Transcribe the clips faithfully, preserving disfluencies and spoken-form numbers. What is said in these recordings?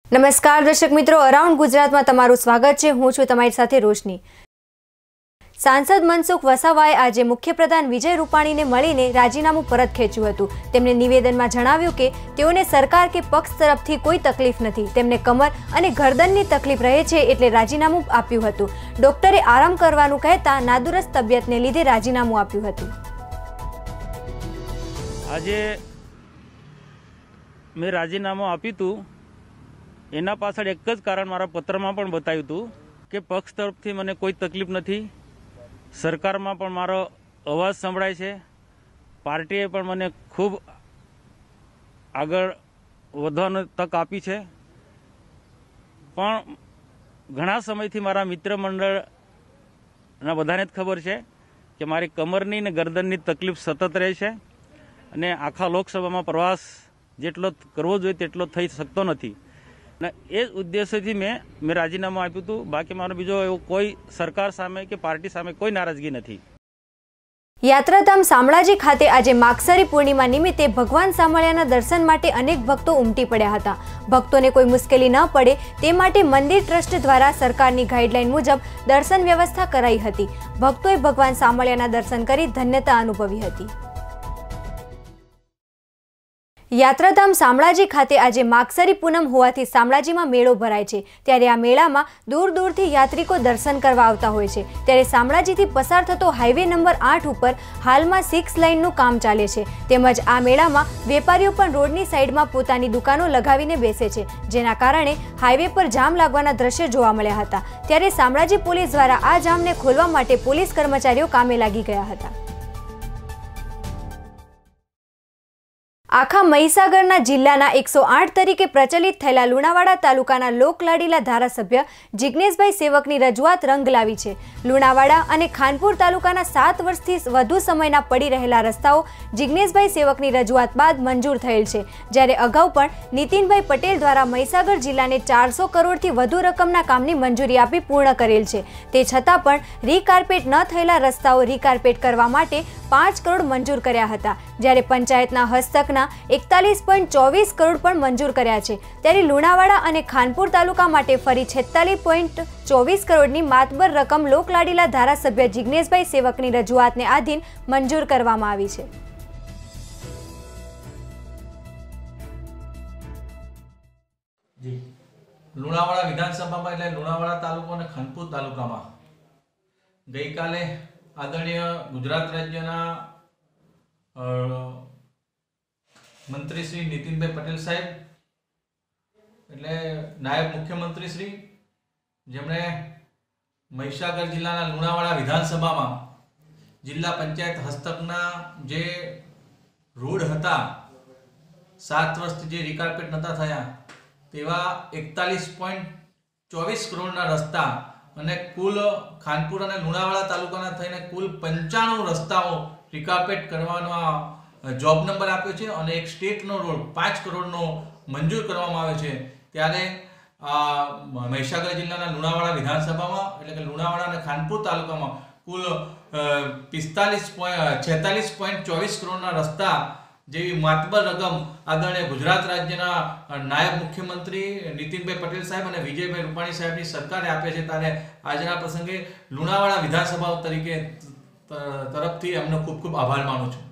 નમસ્કાર દર્શક મિત્રો, અરાઉન્ડ ગુજરાતમાં તમારું સ્વાગત છે। હું છું તમારી સાથે રોશની। સાંસદ મનસુખ વસાવાએ આજે મુખ્યપ્રધાન વિજય રૂપાણીને મળીને રાજીનામું પરત ખેંચ્યું હતું। તેમણે નિવેદનમાં જણાવ્યું કે તેઓને સરકાર કે પક્ષ તરફથી કોઈ તકલીફ નથી, તેમને કમર અને ગરદનની તકલીફ રહે છે એટલે રાજીનામું આપ્યું હતું। ડોક્ટરે આરામ કરવાનું કહેતા નાદુરસ્ત તબિયતને લીધે રાજીનામું આપ્યું હતું। આજે મેં રાજીનામું આપ્યું હતું, એના પાછળ એક જ કારણ મારા પત્રમાં પણ બતાવ્યું હતું કે પક્ષ તરફથી મને કોઈ તકલીફ નથી, સરકારમાં પણ મારો અવાજ સંભળાય છે, પાર્ટીએ પણ મને ખૂબ આગળ વધવાની તક આપી છે। પણ ઘણા સમયથી મારા મિત્ર મંડળના બધાને જ ખબર છે કે મારી કમરની ને ગરદનની તકલીફ સતત રહે છે અને આખા લોકસભામાં પ્રવાસ જેટલો કરવો જોઈએ તેટલો થઈ શકતો નથી। ને એ જ ઉદ્દેશ્યથી મેં મેં રાજીનામું આપ્યું હતું। બાકી મારો બીજો એવો કોઈ સરકાર સામે કે પાર્ટી સામે કોઈ નારાજગી નથી। યાત્રાધામ શામળાજી ખાતે આજે માગસરી પૂર્ણિમા નિમિત્તે ભગવાન શામળિયાના દર્શન માટે અનેક ભક્તો ઉમટી પડ્યા હતા। ભક્તોને કોઈ મુશ્કેલી ન પડે તે માટે મંદિર ટ્રસ્ટ દ્વારા સરકારની ગાઈડલાઈન મુજબ દર્શન વ્યવસ્થા કરાઈ હતી। ભક્તોએ ભગવાન શામળિયાના દર્શન કરી ધન્યતા અનુભવી હતી। યાત્રાધામ શામળાજી ખાતે આજે માગસરી પૂનમ હોવાથી શામળાજીમાં મેળો ભરાય છે, ત્યારે આ મેળામાં દૂર દૂરથી યાત્રિકો દર્શન કરવા આવતા હોય છે। ત્યારે શામળાજીથી પસાર થતો હાઈવે નંબર આઠ ઉપર હાલમાં સિક્સ લાઇનનું કામ ચાલે છે, તેમજ આ મેળામાં વેપારીઓ પણ રોડની સાઈડમાં પોતાની દુકાનો લગાવીને બેસે છે, જેના કારણે હાઈવે પર જામ લાગવાના દ્રશ્યો જોવા મળ્યા હતા। ત્યારે શામળાજી પોલીસ દ્વારા આ જામને ખોલવા માટે પોલીસ કર્મચારીઓ કામે લાગી ગયા હતા। આખા મહીસાગરના જિલ્લાના એકસો આઠ તરીકે પ્રચલિત થયેલા લુણાવાડા તાલુકાના લોકલાડીલા ધારાસભ્ય જિગ્નેશભાઈ સેવકની રજૂઆત રંગ લાવી છે। લુણાવાડા અને ખાનપુર તાલુકાના સાત વર્ષથી વધુ સમયના પડી રહેલા રસ્તાઓ જિગ્નેશભાઈ સેવકની રજૂઆત બાદ મંજૂર થયેલ છે, જ્યારે અગાઉ પણ નીતિનભાઈ પટેલ દ્વારા મહીસાગર જિલ્લાને ચારસો કરોડથી વધુ રકમના કામની મંજૂરી આપી પૂર્ણ કરેલ છે। તે છતાં પણ રીકાર્પેટ ન થયેલા રસ્તાઓ રીકાર્પેટ કરવા માટે પાંચ કરોડ મંજૂર કર્યા હતા, જ્યારે પંચાયતના હસ્તકના એકતાલીસ પોઈન્ટ ચોવીસ કરોડ પણ મંજૂર કર્યા છે। ત્યારે લુણાવાડા અને ખાનપુર તાલુકા માટે ફરી છેતાલીસ પોઈન્ટ ચોવીસ કરોડની માતબર રકમ લોકલાડીલા ધારાસભ્ય જિગ્નેશભાઈ સેવકની રજૂઆતને આધીન મંજૂર કરવામાં આવી છે। લુણાવાડા વિધાનસભામાં એટલે લુણાવાડા તાલુકો અને ખાનપુર તાલુકામાં ગઈકાલે આદરણીય ગુજરાત રાજ્યના મંત્રી શ્રી નીતિનભાઈ પટેલ સાહેબ એટલે નાયબ મુખ્યમંત્રી શ્રી, જેમણે મહીસાગર જિલ્લાના લુણાવાડા વિધાનસભામાં જિલ્લા પંચાયત હસ્તકના જે રોડ હતા, સાત વર્ષથી જે રીકાર્પેટ નહોતા થયા તેવા એકતાલીસ પોઈન્ટ ચોવીસ કરોડના રસ્તા અને કુલ ખાનપુર અને લુણાવાડા તાલુકાના થઈને કુલ પંચાણું રસ્તાઓ રીકાર્પેટ કરવાનો જોબ નંબર આપ્યો છે અને એક સ્ટેટનો રોડ પાંચ કરોડનો મંજૂર કરવામાં આવ્યો છે। ત્યારે મહીસાગર જિલ્લાના લુણાવાડા વિધાનસભામાં એટલે કે લુણાવાડા અને ખાનપુર તાલુકામાં કુલ પિસ્તાલીસ પોઈન્ટ છેતાલીસ પોઈન્ટ ચોવીસ કરોડના રસ્તા જેવી માતબર રકમ આદરણીય ગુજરાત રાજ્યના નાયબ મુખ્યમંત્રી નીતિનભાઈ પટેલ સાહેબ અને વિજયભાઈ રૂપાણી સાહેબની સરકારે આપે છે। ત્યારે આજના પ્રસંગે લુણાવાડા વિધાનસભા તરીકે તરફથી એમનો ખૂબ ખૂબ આભાર માનું છું।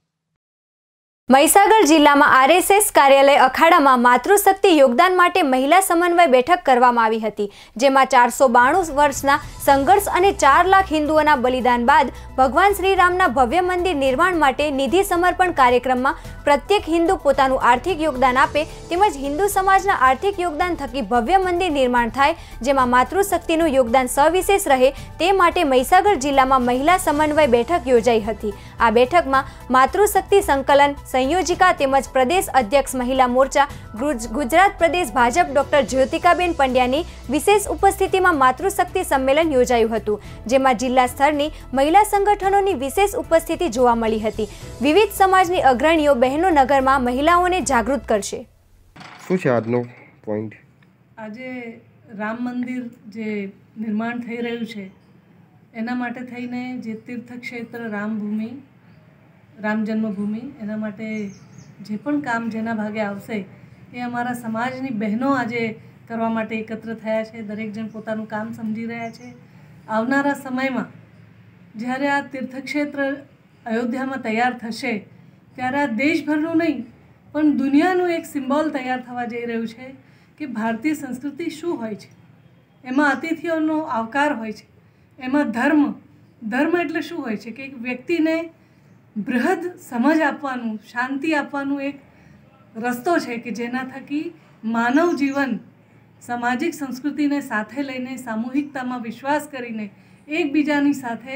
મહીસાગર જિલ્લામાં આરએસએસ કાર્યાલય અખાડામાં માતૃશક્તિ યોગદાન માટે મહિલા સમન્વય બેઠક કરવામાં આવી હતી, જેમાં ચારસો બાણું વર્ષના સંઘર્ષ અને ચાર લાખ હિન્દુઓના બલિદાન બાદ ભગવાન શ્રીરામના ભવ્ય મંદિર નિર્માણ માટે નિધિ સમર્પણ કાર્યક્રમમાં પ્રત્યેક હિન્દુ પોતાનું આર્થિક યોગદાન આપે તેમજ હિન્દુ સમાજના આર્થિક યોગદાન થકી ભવ્ય મંદિર નિર્માણ થાય, જેમાં માતૃશક્તિનું યોગદાન સવિશેષ રહે તે માટે મહીસાગર જિલ્લામાં મહિલા સમન્વય બેઠક યોજાઈ હતી। આ બેઠકમાં માતૃશક્તિ સંકલન સંયોજિકા તેમજ પ્રદેશ અધ્યક્ષ મહિલા મોરચા ગુજરાત પ્રદેશ ભાજપ ડોક્ટર જ્યોતિકાબેન પંડ્યાની વિશેષ ઉપસ્થિતિમાં માતૃશક્તિ સંમેલન યોજાયું હતું, જેમાં જિલ્લા સ્તરની મહિલા સંગઠનોની વિશેષ ઉપસ્થિતિ જોવા મળી હતી। વિવિધ સમાજની અગ્રણીઓ બહેનો નગરમાં મહિલાઓને જાગૃત કરશે। શું છે આજનો પોઈન્ટ? આજે રામ મંદિર જે નિર્માણ થઈ રહ્યું છે એના માટે થઈને જે તીર્થ ક્ષેત્ર રામભૂમિ રામ જન્મભૂમિ એના માટે જે પણ કામ જેના ભાગે આવશે એ અમારા સમાજની બહેનો આજે કરવા માટે એકત્ર થયા છે. દરેક જણ પોતાનું કામ સમજી રહ્યા છે. આવનારા સમયમાં જ્યારે આ તીર્થક્ષેત્ર અયોધ્યામાં તૈયાર થશે ત્યારે આ દેશભરનું નહીં પણ દુનિયાનું એક સિમ્બોલ તૈયાર થવા જઈ રહ્યું છે કે ભારતીય સંસ્કૃતિ શું હોય છે. એમાં અતિથિઓનો આવકાર હોય છે, એમાં ધર્મ ધર્મ એટલે શું હોય છે કે એક વ્યક્તિને બૃહદ સમજ આપવાનું, શાંતિ આપવાનું એક રસ્તો છે કે જેના થકી માનવ જીવન સામાજિક સંસ્કૃતિને સાથે લઈને, સામૂહિકતામાં વિશ્વાસ કરીને, એકબીજાની સાથે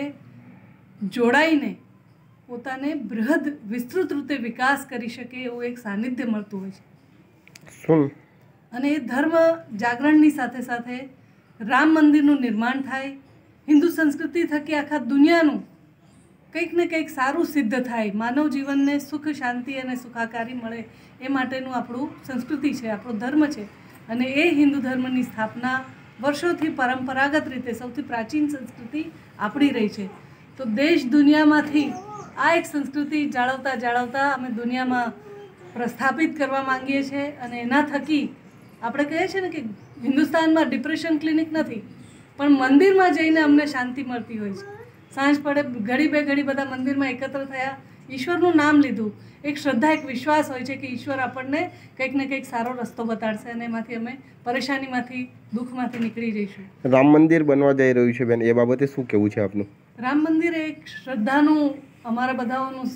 જોડાઈને પોતાને બૃહદ વિસ્તૃત રીતે વિકાસ કરી શકે એવું એક સાનિધ્ય મળતું હોય છે. શું અને એ ધર્મ જાગરણની સાથે સાથે રામ મંદિરનું નિર્માણ થાય, હિન્દુ સંસ્કૃતિ થકી આખા દુનિયાનું કંઈક ને કંઈક સારું સિદ્ધ થાય, માનવ જીવનને સુખ, શાંતિ અને સુખાકારી મળે એ માટેનું આપણું સંસ્કૃતિ છે, આપણો ધર્મ છે. અને એ હિન્દુ ધર્મની સ્થાપના વર્ષોથી પરંપરાગત રીતે સૌથી પ્રાચીન સંસ્કૃતિ આપણી રહી છે. તો દેશ દુનિયામાંથી આ એક સંસ્કૃતિ જાળવતા જાળવતા અમે દુનિયામાં પ્રસ્થાપિત કરવા માંગીએ છીએ. અને એના થકી આપણે કહીએ છીએ ને કે હિન્દુસ્તાનમાં ડિપ્રેશન ક્લિનિક નથી, પણ મંદિરમાં જઈને અમને શાંતિ મળતી હોય છે. સાંજ પડે ઘડી બે ઘડી બધા મંદિરમાં એકત્ર થયા, ઈશ્વરનું નામ લીધું, એક શ્રદ્ધા, એક વિશ્વાસ હોય છે કે ઈશ્વર આપણને કંઈક ને કંઈક સારો રસ્તો બતાડશે અને એમાંથી અમે પરેશાનીમાંથી, દુઃખમાંથી નીકળી જઈશું. રામ મંદિર બનવા જઈ રહ્યું છે બેન, એ બાબતે શું કહેવું છે આપનું? રામ મંદિર એક શ્રદ્ધાનું, અમારા બધાઓનું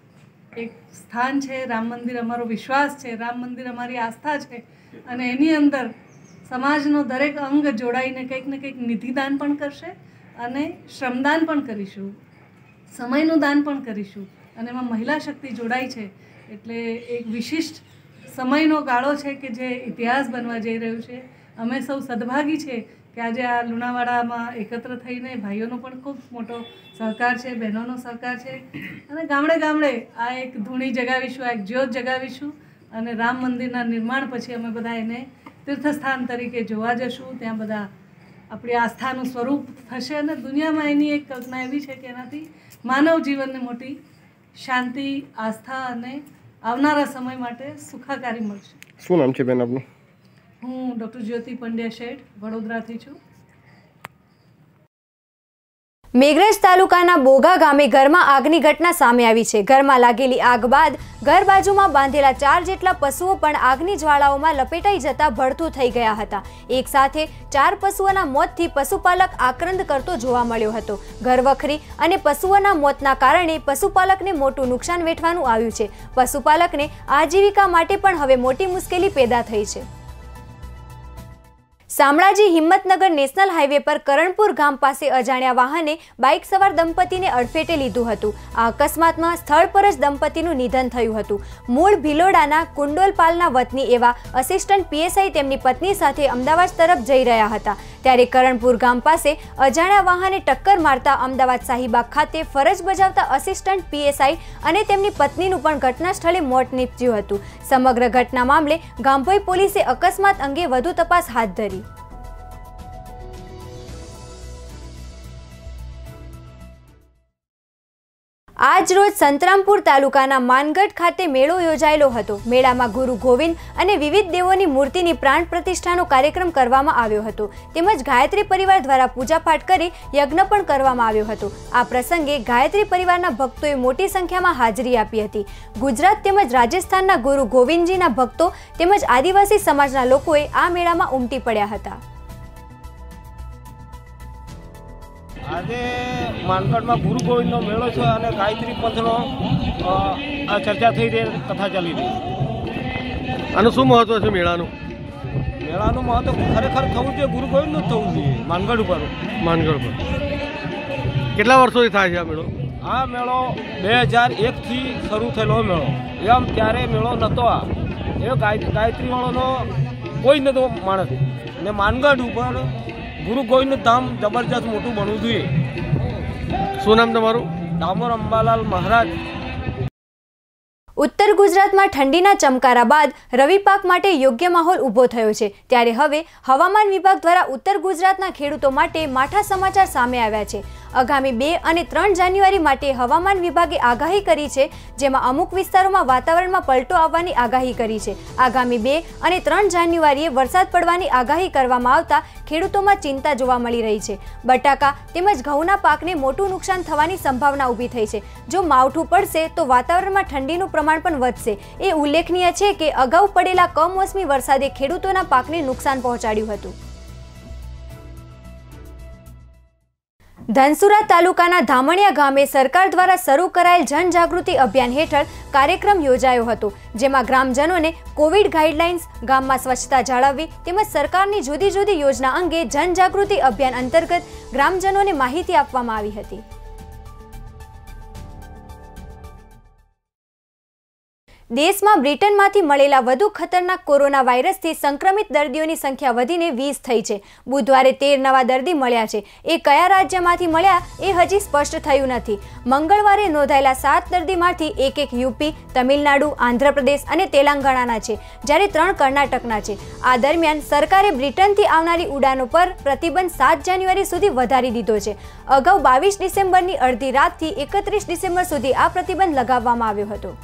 એક સ્થાન છે. રામ મંદિર અમારો વિશ્વાસ છે, રામ મંદિર અમારી આસ્થા છે. અને એની અંદર સમાજનો દરેક અંગ જોડાઈને કંઈક ને કંઈક નિધિદાન પણ કરશે અને શ્રમદાન પણ કરીશું, સમયનું દાન પણ કરીશું. અને એમાં મહિલા શક્તિ જોડાઈ છે એટલે એક વિશિષ્ટ સમયનો ગાળો છે કે જે ઇતિહાસ બનવા જઈ રહ્યું છે. અમે સૌ સદભાગી છે કે આજે આ લુણાવાડામાં એકત્ર થઈને ભાઈઓનો પણ ખૂબ મોટો સહકાર છે, બહેનોનો સહકાર છે. અને ગામડે ગામડે આ એક ધૂણી જગાવીશું, આ એક જ્યોત જગાવીશું. અને રામ મંદિરના નિર્માણ પછી અમે બધા એને તીર્થસ્થાન તરીકે જોવા જશું. ત્યાં બધા આપણી આસ્થાનું સ્વરૂપ થશે અને દુનિયામાં એની એક કલ્પના એવી છે કે એનાથી માનવ જીવનને મોટી શાંતિ, આસ્થા અને આવનારા સમય માટે સુખાકારી મળશે. શું નામ છે બેન આપનું? હું ડૉક્ટર જ્યોતિ પંડ્યા શેઠ, વડોદરાથી છું. મેઘરજ તાલુકાના બોગા ગામે ઘરમાં આગની ઘટના સામે આવી છે. ઘરમાં લાગેલી આગ બાદ ઘર બાજુમાં બાંધેલા ચાર જેટલા પશુઓ પણ આગની જ્વાળાઓમાં લપેટાઈ જતા ભડથું થઈ ગયા હતા. એક સાથે ચાર પશુઓના મોતથી પશુપાલક આક્રંદ કરતો જોવા મળ્યો હતો. ઘરવખરી અને પશુઓના મોતના કારણે પશુપાલકને મોટું નુકસાન વેઠવાનું આવ્યું છે. પશુપાલકને આજીવિકા માટે પણ હવે મોટી મુશ્કેલી પેદા થઈ છે. શામળાજી હિંમતનગર નેશનલ હાઈવે પર કરણપુર ગામ પાસે અજાણ્યા વાહને બાઇક સવાર દંપતીને અડફેટે લીધું હતું. આ અકસ્માતમાં સ્થળ પર જ દંપતીનું નિધન થયું હતું. મૂળ ભિલોડાના કુંડોલપાલના વતની એવા અસિસ્ટન્ટ પીએસઆઈ તેમની પત્ની સાથે અમદાવાદ તરફ જઈ રહ્યા હતા ત્યારે કરણપુર ગામ પાસે અજાણ્યા વાહને ટક્કર મારતા અમદાવાદ શાહીબાગ ખાતે ફરજ બજાવતા અસિસ્ટન્ટ પીએસઆઈ અને તેમની પત્નીનું પણ ઘટના સ્થળે મોત નીપજ્યું હતું. સમગ્ર ઘટના મામલે ગામભોઈ પોલીસે અકસ્માત અંગે વધુ તપાસ હાથ ધરી. આજ રોજ સંતરામપુર તાલુકાના માનગઢ ખાતે મેળો યોજાયેલો હતો. મેળામાં ગુરુ ગોવિંદ અને વિવિધ દેવોની મૂર્તિની પ્રાણ પ્રતિષ્ઠાનો કાર્યક્રમ કરવામાં આવ્યો હતો. તેમજ ગાયત્રી પરિવાર દ્વારા પૂજાપાઠ કરી યજ્ઞ પણ કરવામાં આવ્યો હતો. આ પ્રસંગે ગાયત્રી પરિવારના ભક્તોએ મોટી સંખ્યામાં હાજરી આપી હતી. ગુજરાત તેમજ રાજસ્થાનના ગુરુ ગોવિંદજીના ભક્તો તેમજ આદિવાસી સમાજના લોકોએ આ મેળામાં ઉમટી પડ્યા હતા. આજે માનગઢમાં ગુરુ ગોવિંદનો મેળો છે અને ગાયત્રી પંથનો આ ચર્ચા થઈ રહી, કથા ચાલી રહી. આનું શું મહત્વ છે મેળાનું? મેળાનું મહત્વ ખરેખર થવું જોઈએ, ગુરુ ગોવિંદનું જ થવું જોઈએ માનગઢ ઉપર. માનગઢ ઉપર કેટલા વર્ષોથી થાય છે આ મેળો? આ મેળો બે હજાર એકથી શરૂ થયેલો મેળો. એમ ત્યારે મેળો નહોતો. આ એ ગાયત્રીવાળોનો કોઈ નહોતો માણસ. અને માનગઢ ઉપર ગુરુ ગોવિંદ ધામ જબરજસ્ત મોટું બનવું જોઈએ. શું નામ તમારું? ડામોર અંબાલાલ મહારાજ. ઉત્તર ગુજરાતમાં ઠંડીના ચમકારા બાદ રવિ પાક માટે યોગ્ય માહોલ ઊભો થયો છે ત્યારે હવે હવામાન વિભાગ દ્વારા ઉત્તર ગુજરાતના ખેડૂતો માટે માઠા સમાચાર સામે આવ્યા છે. આગામી બે અને ત્રણ જાન્યુઆરી માટે હવામાન વિભાગે આગાહી કરી છે, જેમાં અમુક વિસ્તારોમાં વાતાવરણમાં પલટો આવવાની આગાહી કરી છે. આગામી બે અને ત્રણ જાન્યુઆરીએ વરસાદ પડવાની આગાહી કરવામાં આવતા ખેડૂતોમાં ચિંતા જોવા મળી રહી છે. બટાકા તેમજ ઘઉંના પાકને મોટું નુકસાન થવાની સંભાવના ઊભી થઈ છે. જો માવઠું પડશે તો વાતાવરણમાં ઠંડીનું પ્રમાણ પણ વધશે. એ ઉલ્લેખનીય છે કે અગાઉ પડેલા કમોસમી વરસાદે ખેડૂતોના પાકને નુકસાન પહોંચાડ્યું હતું. ધનસુરા તાલુકાના ધામણિયા ગામે સરકાર દ્વારા શરૂ કરાયેલ જનજાગૃતિ અભિયાન હેઠળ કાર્યક્રમ યોજાયો હતો, જેમાં ગ્રામજનોને કોવિડ ગાઈડલાઇન્સ, ગામમાં સ્વચ્છતા જાળવવી તેમજ સરકારની જુદી જુદી યોજના અંગે જનજાગૃતિ અભિયાન અંતર્ગત ગ્રામજનોને માહિતી આપવામાં આવી હતી. દેશમાં બ્રિટનમાંથી મળેલા વધુ ખતરનાક કોરોના વાયરસથી સંક્રમિત દર્દીઓની સંખ્યા વધીને વીસ થઈ છે. બુધવારે તેર નવા દર્દી મળ્યા છે. એ કયા રાજ્યમાંથી મળ્યા એ હજી સ્પષ્ટ થયું નથી. મંગળવારે નોંધાયેલા સાત દર્દીમાંથી એક એક યુપી, તમિલનાડુ, આંધ્રપ્રદેશ અને તેલંગાણાના છે, જ્યારે ત્રણ કર્ણાટકના છે. આ દરમિયાન સરકારે બ્રિટનથી આવનારી ઉડાનો પર પ્રતિબંધ સાત જાન્યુઆરી સુધી વધારી દીધો છે. અગાઉ બાવીસ ડિસેમ્બરની અડધી રાતથી એકત્રીસ ડિસેમ્બર સુધી આ પ્રતિબંધ લગાવવામાં આવ્યો હતો.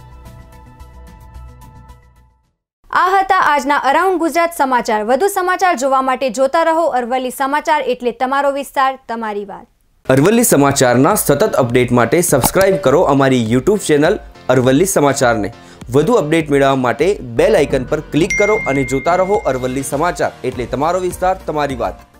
આ હતા આજના અરાઉન્ડ ગુજરાત સમાચાર. વધુ સમાચાર જોવા માટે જોતા રહો અરવલ્લી સમાચાર, એટલે તમારો વિસ્તાર, તમારી વાત. અરવલ્લી સમાચારના સતત અપડેટ માટે સબસ્ક્રાઇબ કરો અમારી યુટ્યુબ ચેનલ અરવલ્લી સમાચારને. વધુ અપડેટ મેળવવા માટે બેલ આઇકન પર ક્લિક કરો અને જોતા રહો અરવલ્લી સમાચાર, એટલે તમારો વિસ્તાર, તમારી વાત.